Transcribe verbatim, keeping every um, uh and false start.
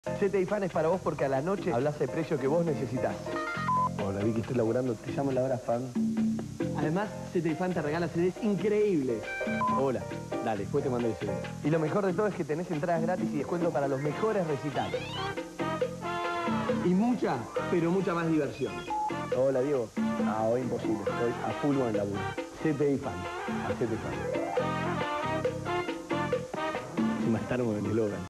C T I Fan es para vos porque a la noche hablas el precio que vos necesitas. Hola, Vicky, estoy laburando. Te llamo la hora fan. Además, C T I Fan te regala C Ds increíbles. Hola, dale, después te mando el C D. Y lo mejor de todo es que tenés entradas gratis y descuento para los mejores recitales. Y mucha, pero mucha más diversión. Hola, Diego. Ah, hoy imposible. Estoy a full con el laburo. C T I Fan. A C T I Fan. Se mataron con el eslogan.